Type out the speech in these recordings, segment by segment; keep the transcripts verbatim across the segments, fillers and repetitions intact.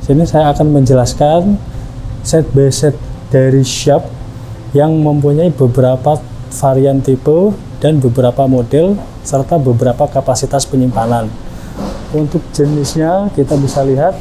sini saya akan menjelaskan set by set dari Sharp yang mempunyai beberapa varian tipe dan beberapa model serta beberapa kapasitas penyimpanan. Untuk jenisnya kita bisa lihat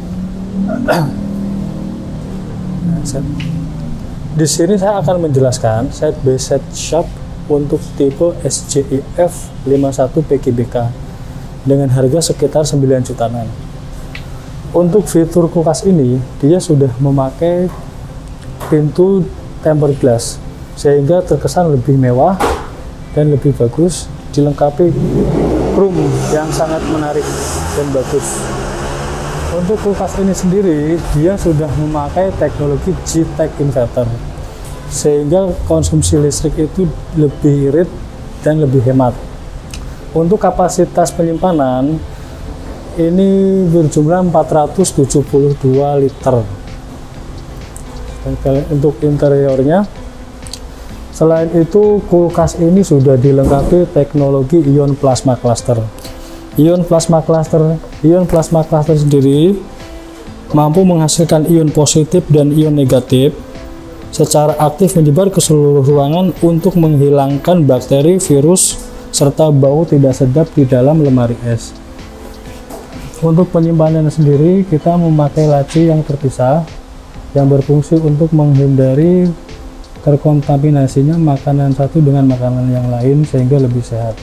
di sini saya akan menjelaskan set by set Sharp untuk tipe S J I F lima puluh satu P G B K dengan harga sekitar sembilan jutaan. Untuk fitur kulkas ini dia sudah memakai pintu tempered glass sehingga terkesan lebih mewah dan lebih bagus, dilengkapi chrome yang sangat menarik dan bagus. Untuk kulkas ini sendiri dia sudah memakai teknologi G-Tech inverter sehingga konsumsi listrik itu lebih irit dan lebih hemat. Untuk kapasitas penyimpanan ini berjumlah empat ratus tujuh puluh dua liter. Dan untuk interiornya, selain itu kulkas ini sudah dilengkapi teknologi ion plasma cluster. Ion plasma cluster, ion plasma cluster sendiri mampu menghasilkan ion positif dan ion negatif secara aktif menyebar ke seluruh ruangan untuk menghilangkan bakteri, virus, serta bau tidak sedap di dalam lemari es. Untuk penyimpanan sendiri kita memakai laci yang terpisah yang berfungsi untuk menghindari terkontaminasinya makanan satu dengan makanan yang lain sehingga lebih sehat.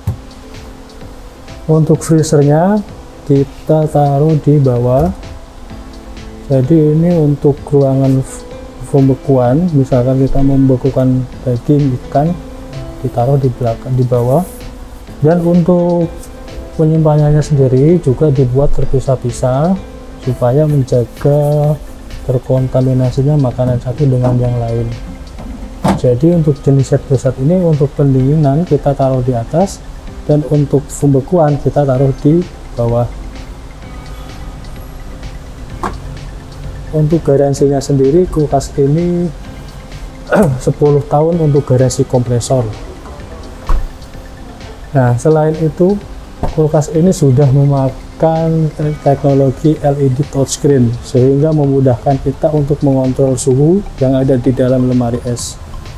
Untuk freezernya kita taruh di bawah. Jadi ini untuk ruangan pembekuan, misalkan kita membekukan daging ikan ditaruh di belakang di bawah. Dan untuk penyimpanannya sendiri juga dibuat terpisah-pisah supaya menjaga terkontaminasinya makanan satu dengan yang lain. Jadi untuk jenis set by set ini untuk pendinginan kita taruh di atas dan untuk pembekuan kita taruh di bawah. Untuk garansinya sendiri kulkas ini sepuluh tahun untuk garansi kompresor. Nah, selain itu kulkas ini sudah memakai teknologi L E D touchscreen sehingga memudahkan kita untuk mengontrol suhu yang ada di dalam lemari es.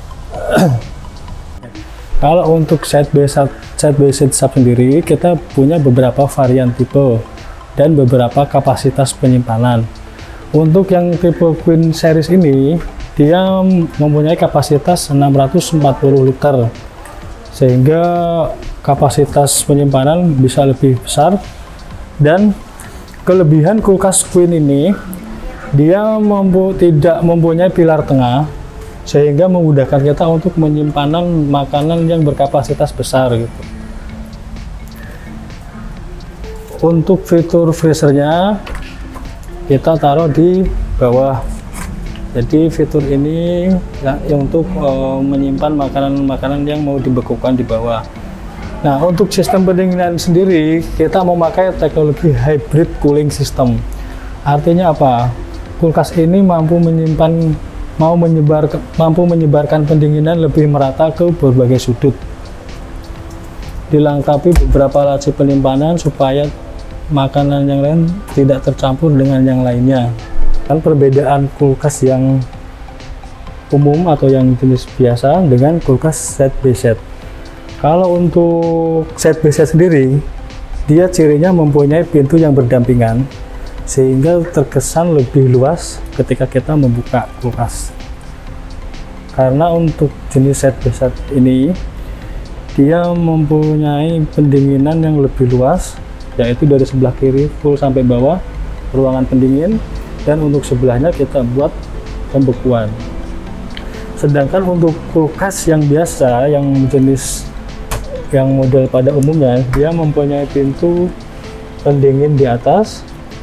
Kalau untuk set by set, set by set Sharp sendiri kita punya beberapa varian tipe dan beberapa kapasitas penyimpanan. Untuk yang tipe Queen series ini dia mempunyai kapasitas enam ratus empat puluh liter sehingga kapasitas penyimpanan bisa lebih besar. Dan kelebihan kulkas Queen ini dia mampu tidak mempunyai pilar tengah sehingga memudahkan kita untuk menyimpanan makanan yang berkapasitas besar gitu. Untuk fitur freezernya kita taruh di bawah. Jadi fitur ini ya, untuk uh, menyimpan makanan-makanan yang mau dibekukan di bawah. Nah, untuk sistem pendinginan sendiri kita memakai teknologi hybrid cooling system. Artinya apa? Kulkas ini mampu menyimpan mau menyebar mampu menyebarkan pendinginan lebih merata ke berbagai sudut. Dilengkapi beberapa laci penyimpanan supaya makanan yang lain tidak tercampur dengan yang lainnya. Kan perbedaan kulkas yang umum atau yang jenis biasa dengan kulkas set by set. Kalau untuk set by set sendiri, dia cirinya mempunyai pintu yang berdampingan sehingga terkesan lebih luas ketika kita membuka kulkas. Karena untuk jenis set by set ini dia mempunyai pendinginan yang lebih luas, yaitu dari sebelah kiri full sampai bawah ruangan pendingin, dan untuk sebelahnya kita buat pembekuan. Sedangkan untuk kulkas yang biasa yang jenis yang model pada umumnya dia mempunyai pintu pendingin di atas,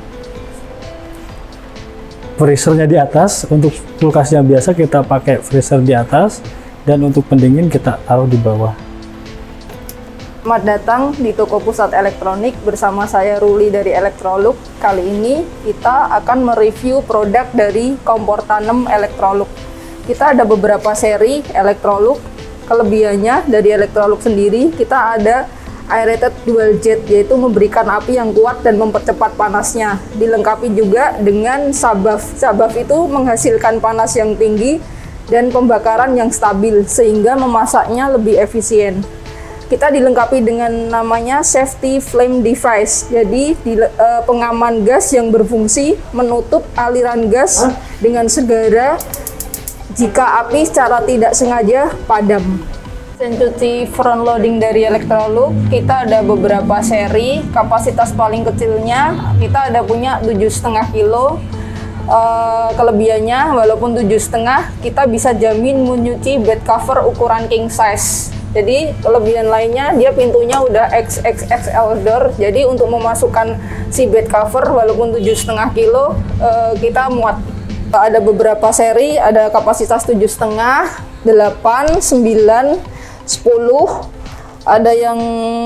freezernya di atas. Untuk kulkas yang biasa kita pakai freezer di atas dan untuk pendingin kita taruh di bawah. Selamat datang di Toko Pusat Elektronik bersama saya Ruli dari Electrolux. Kali ini kita akan mereview produk dari kompor tanam Electrolux. Kita ada beberapa seri Electrolux. Kelebihannya dari Electrolux sendiri, kita ada aerated dual jet, yaitu memberikan api yang kuat dan mempercepat panasnya. Dilengkapi juga dengan sabaf. Sabaf itu menghasilkan panas yang tinggi dan pembakaran yang stabil sehingga memasaknya lebih efisien. Kita dilengkapi dengan namanya safety flame device. Jadi di, eh, pengaman gas yang berfungsi menutup aliran gas Hah? dengan segera jika api secara tidak sengaja padam. Mesin cuci front loading dari Electrolux kita ada beberapa seri. Kapasitas paling kecilnya kita ada punya tujuh koma lima kilo. Uh, kelebihannya walaupun tujuh koma lima kita bisa jamin menyuci bed cover ukuran king size. Jadi kelebihan lainnya dia pintunya udah X X X L door. Jadi untuk memasukkan si bed cover walaupun tujuh koma lima kilo uh, kita muat. Ada beberapa seri, ada kapasitas tujuh koma lima, delapan, sembilan, sepuluh, ada yang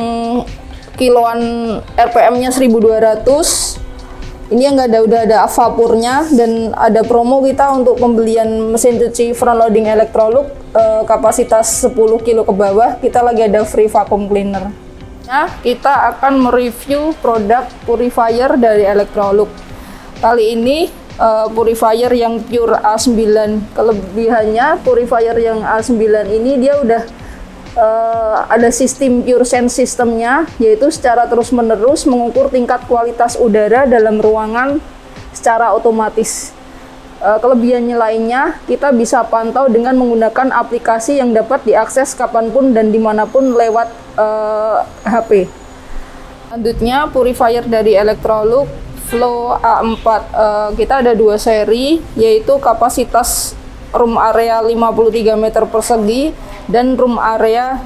kiloan R P M-nya seribu dua ratus. Ini yang nggak ada, udah ada vapurnya, dan ada promo kita untuk pembelian mesin cuci front loading Electrolux eh, kapasitas sepuluh kilo ke bawah, kita lagi ada free vacuum cleaner. Nah, kita akan mereview produk purifier dari Electrolux. Kali ini uh, purifier yang pure A sembilan. Kelebihannya purifier yang A sembilan ini dia udah Uh, ada sistem pure sense sistemnya, yaitu secara terus-menerus mengukur tingkat kualitas udara dalam ruangan secara otomatis. Uh, kelebihannya lainnya, kita bisa pantau dengan menggunakan aplikasi yang dapat diakses kapanpun dan dimanapun lewat uh, H P. Selanjutnya, purifier dari Electrolux Flow A empat. Uh, kita ada dua seri, yaitu kapasitas room area lima puluh tiga meter persegi dan room area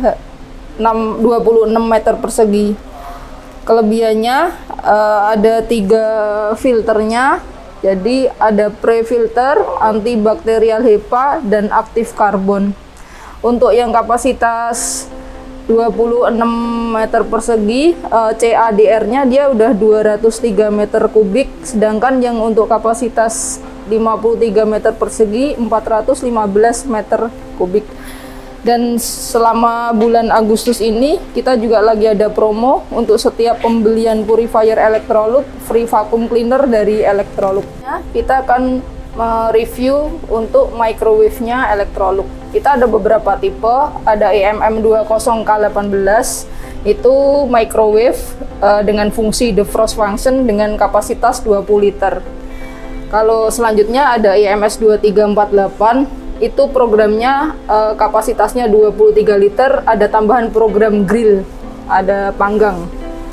dua puluh enam meter persegi. Kelebihannya uh, ada tiga filternya, jadi ada pre-filter, antibakterial H E P A, dan aktif karbon. Untuk yang kapasitas dua puluh enam meter persegi, uh, C A D R-nya dia udah dua ratus tiga meter kubik, sedangkan yang untuk kapasitas lima puluh tiga meter persegi empat ratus lima belas meter kubik. Dan selama bulan Agustus ini kita juga lagi ada promo untuk setiap pembelian purifier Electrolux free vacuum cleaner dari Electrolux. Nah, kita akan mereview untuk microwave-nya Electrolux. Kita ada beberapa tipe, ada E M M dua puluh K delapan belas, itu microwave uh, dengan fungsi defrost function dengan kapasitas dua puluh liter. Kalau selanjutnya ada E M S dua tiga empat delapan, itu programnya uh, kapasitasnya dua puluh tiga liter, ada tambahan program grill, ada panggang.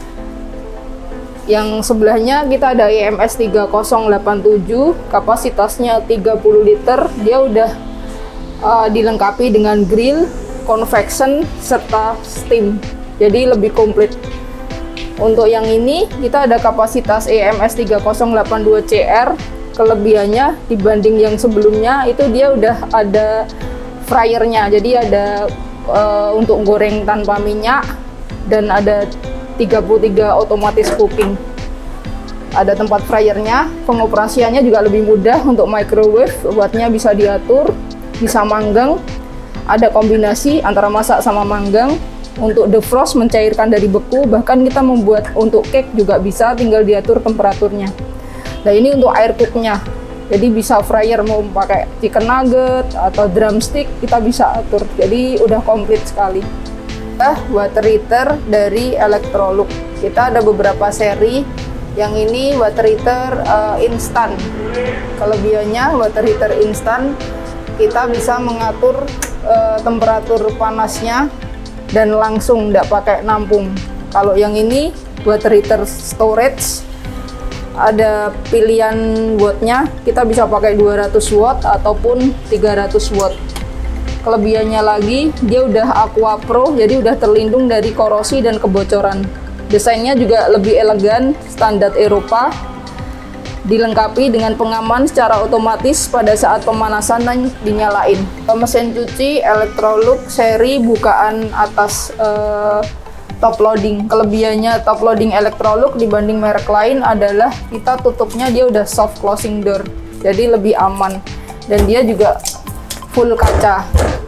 Yang sebelahnya kita ada E M S tiga nol delapan tujuh, kapasitasnya tiga puluh liter, dia udah uh, dilengkapi dengan grill, convection, serta steam, jadi lebih komplit. Untuk yang ini kita ada kapasitas E M S tiga nol delapan dua C R. Kelebihannya dibanding yang sebelumnya itu dia udah ada fryernya, jadi ada uh, untuk goreng tanpa minyak, dan ada tiga puluh tiga otomatis cooking. Ada tempat fryernya, pengoperasiannya juga lebih mudah. Untuk microwave, buatnya bisa diatur, bisa manggang, ada kombinasi antara masak sama manggang. Untuk defrost, mencairkan dari beku, bahkan kita membuat untuk cake juga bisa, tinggal diatur temperaturnya. Nah, ini untuk air cooknya, jadi bisa fryer mau pakai chicken nugget atau drumstick kita bisa atur, jadi udah komplit sekali. Nah, water heater dari Electrolux kita ada beberapa seri. Yang ini water heater uh, instan. Kelebihannya water heater instan, kita bisa mengatur uh, temperatur panasnya dan langsung, tidak pakai nampung. Kalau yang ini water heater storage, ada pilihan wattnya, kita bisa pakai dua ratus watt ataupun tiga ratus watt. Kelebihannya lagi, dia udah Aqua Pro, jadi udah terlindung dari korosi dan kebocoran. Desainnya juga lebih elegan, standar Eropa, dilengkapi dengan pengaman secara otomatis pada saat pemanasan dan dinyalain. Mesin cuci Electrolux seri bukaan atas eh, top loading. Kelebihannya top loading Electrolux dibanding merek lain adalah kita tutupnya dia udah soft closing door, jadi lebih aman, dan dia juga full kaca.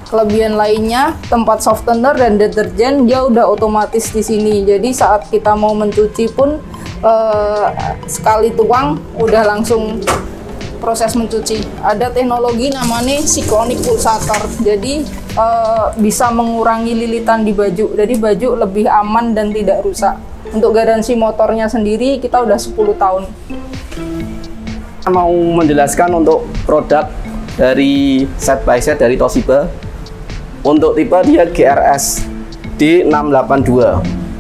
Kelebihan lainnya, tempat softener dan deterjen dia udah otomatis di sini. Jadi saat kita mau mencuci pun eh, sekali tuang udah langsung proses mencuci. Ada teknologi namanya cyclonic pulsator. Jadi eh, bisa mengurangi lilitan di baju. Jadi baju lebih aman dan tidak rusak. Untuk garansi motornya sendiri kita udah sepuluh tahun. Mau menjelaskan untuk produk dari set by set dari Toshiba. Untuk tipe dia G R S D enam delapan dua.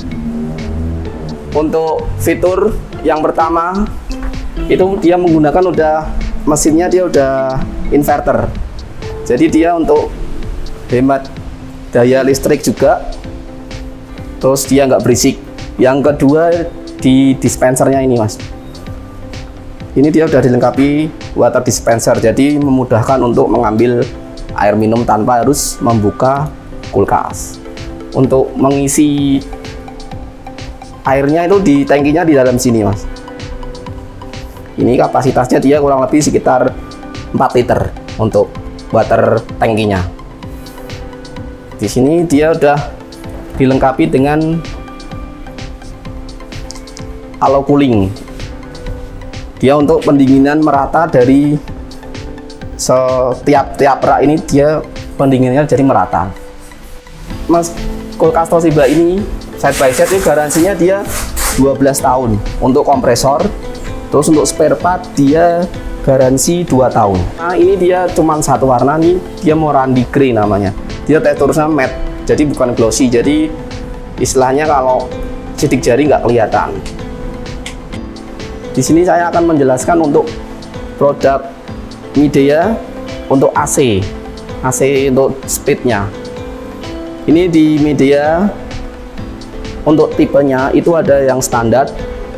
Untuk fitur yang pertama itu dia menggunakan udah mesinnya dia udah inverter. Jadi dia untuk hemat daya listrik juga. Terus dia nggak berisik. Yang kedua di dispensernya ini, Mas. Ini dia udah dilengkapi water dispenser, jadi memudahkan untuk mengambil air minum tanpa harus membuka kulkas. Untuk mengisi airnya itu di tangkinya di dalam sini, Mas. Ini kapasitasnya dia kurang lebih sekitar empat liter untuk water tangkinya. Di sini dia udah dilengkapi dengan allow cooling. Dia untuk pendinginan merata dari setiap tiap rak ini dia pendinginannya jadi merata. Mas, kulkas Toshiba ini side by side ini garansinya dia dua belas tahun untuk kompresor. Terus untuk spare part dia garansi dua tahun. Nah, ini dia cuma satu warna nih, dia Morandi Grey namanya. Dia teksturnya matte, jadi bukan glossy. Jadi istilahnya kalau sidik jari nggak kelihatan. Di sini saya akan menjelaskan untuk produk Midea untuk A C, A C untuk speednya. Ini di Midea untuk tipenya itu ada yang standar,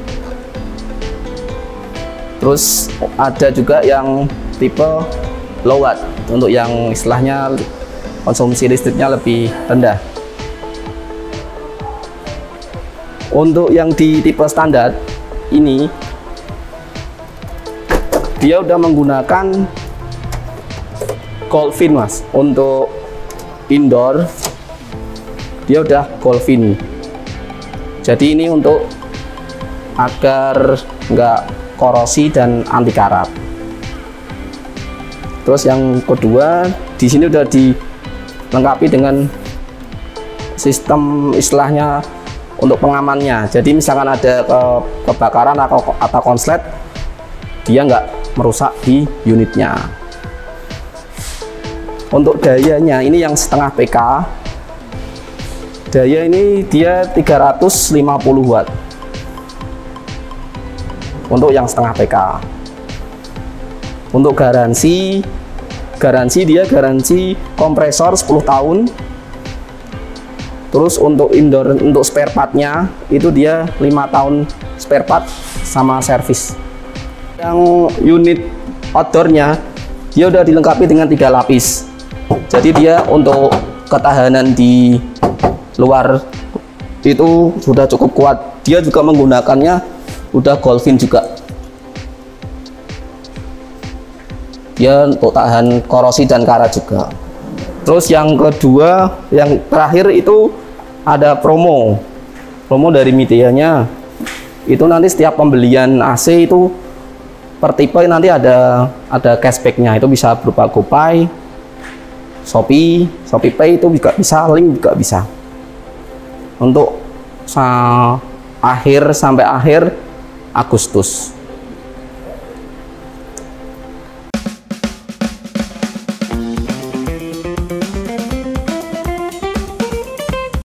terus ada juga yang tipe low watt untuk yang istilahnya konsumsi listriknya lebih rendah. Untuk yang di tipe standar ini dia udah menggunakan Goldfin, Mas. Untuk indoor dia udah Goldfin. Jadi ini untuk agar nggak korosi dan anti karat. Terus yang kedua di sini udah dilengkapi dengan sistem istilahnya untuk pengamannya. Jadi misalkan ada ke, kebakaran atau atau konslet, dia nggak merusak di unitnya. Untuk dayanya ini yang setengah P K. Daya ini dia tiga ratus lima puluh watt. Untuk yang setengah P K. Untuk garansi garansi dia garansi kompresor sepuluh tahun. Terus untuk indoor untuk spare partnya itu dia lima tahun spare part sama servis. Yang unit outdoornya dia udah dilengkapi dengan tiga lapis. Jadi dia untuk ketahanan di luar itu sudah cukup kuat. Dia juga menggunakannya udah Goldfin juga. Dia untuk tahan korosi dan karat juga. Terus yang kedua, yang terakhir itu ada promo. Promo dari Midea-nya. Itu nanti setiap pembelian A C itu per tipe nanti ada ada cashbacknya, itu bisa berupa GoPay, Shopee, Shopee Pay itu juga bisa, link juga bisa. Untuk sa akhir sampai akhir Agustus.